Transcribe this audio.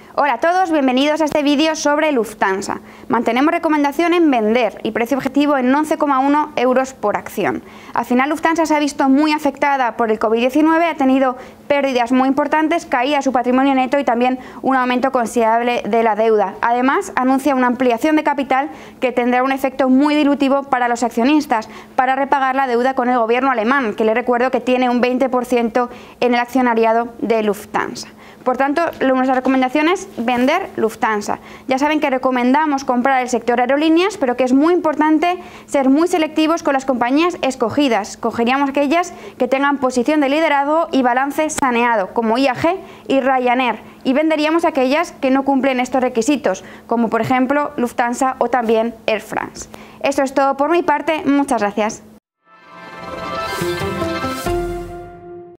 Hola a todos, bienvenidos a este vídeo sobre Lufthansa. Mantenemos recomendación en vender y precio objetivo en 11,1 euros por acción. Al final Lufthansa se ha visto muy afectada por el COVID-19, ha tenido pérdidas muy importantes, caída su patrimonio neto y también un aumento considerable de la deuda. Además, anuncia una ampliación de capital que tendrá un efecto muy dilutivo para los accionistas, para repagar la deuda con el gobierno alemán, que le recuerdo que tiene un 20% en el accionariado de Lufthansa. Por tanto, nuestra recomendación es vender Lufthansa. Ya saben que recomendamos comprar el sector aerolíneas, pero que es muy importante ser muy selectivos con las compañías escogidas. Escogeríamos aquellas que tengan posición de liderazgo y balance saneado, como IAG y Ryanair, y venderíamos aquellas que no cumplen estos requisitos, como por ejemplo Lufthansa o también Air France. Eso es todo por mi parte, muchas gracias.